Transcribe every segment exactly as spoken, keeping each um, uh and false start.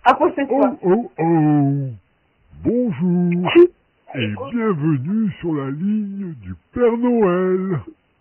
Oh, oh, oh. Bonjour et bienvenue sur la ligne du Père Noël.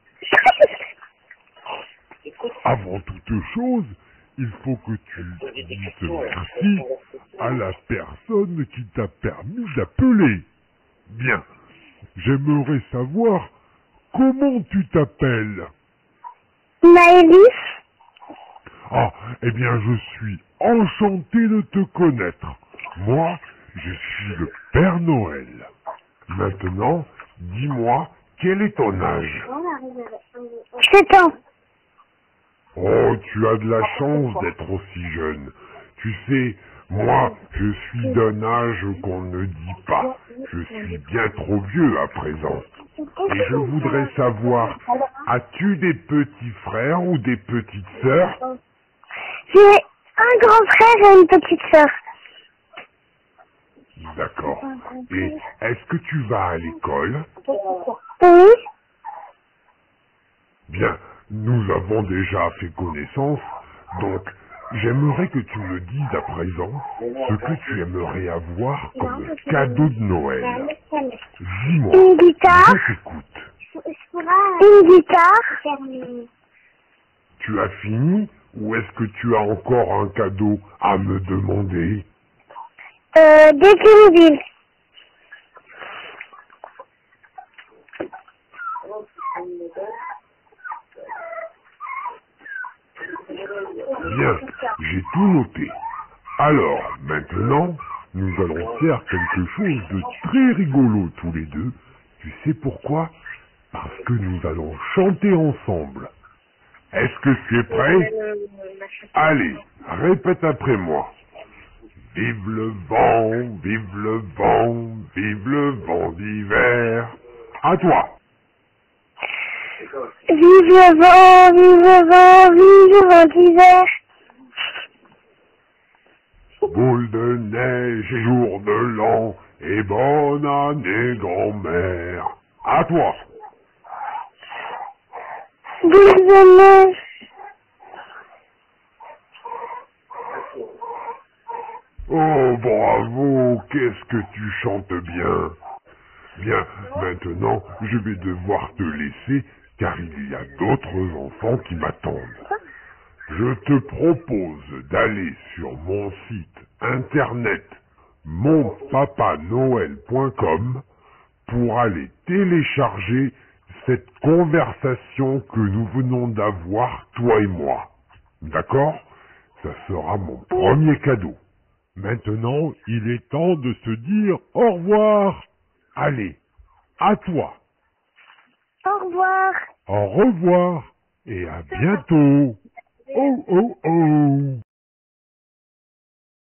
Avant toute chose, il faut que tu dises merci à la personne qui t'a permis d'appeler. Bien, j'aimerais savoir comment tu t'appelles. Maëlys. Ah, eh bien, je suis enchanté de te connaître. Moi, je suis le Père Noël. Maintenant, dis-moi, quel est ton âge? sept ans. Oh, tu as de la chance d'être aussi jeune. Tu sais, moi, je suis d'un âge qu'on ne dit pas. Je suis bien trop vieux à présent. Et je voudrais savoir, as-tu des petits frères ou des petites sœurs? J'ai un grand frère et une petite sœur. D'accord. Et est-ce que tu vas à l'école? Oui. Bien, nous avons déjà fait connaissance, donc j'aimerais que tu me dises à présent ce que tu aimerais avoir comme cadeau de Noël. Dis-moi, Une guitare. je t'écoute. Une guitare. Tu as fini ou est-ce que tu as encore un cadeau à me demander? Euh, des Playmobil. Bien, j'ai tout noté. Alors, maintenant, nous allons faire quelque chose de très rigolo tous les deux. Tu sais pourquoi? Parce que nous allons chanter ensemble. Est-ce que tu es prêt? Allez, répète après moi. Vive le vent, vive le vent, vive le vent d'hiver. À toi. Vive le vent, vive le vent, vive le vent d'hiver. Boule de neige et jour de l'an, et bonne année grand-mère. À toi. Vive le neige. Oh, bravo, qu'est-ce que tu chantes bien. Bien, maintenant, je vais devoir te laisser, car il y a d'autres enfants qui m'attendent. Je te propose d'aller sur mon site internet mon papa noël point com pour aller télécharger cette conversation que nous venons d'avoir, toi et moi. D'accord? Ça sera mon premier cadeau. Maintenant, il est temps de se dire au revoir. Allez, à toi. Au revoir. Au revoir et à bientôt. Oh, oh, oh.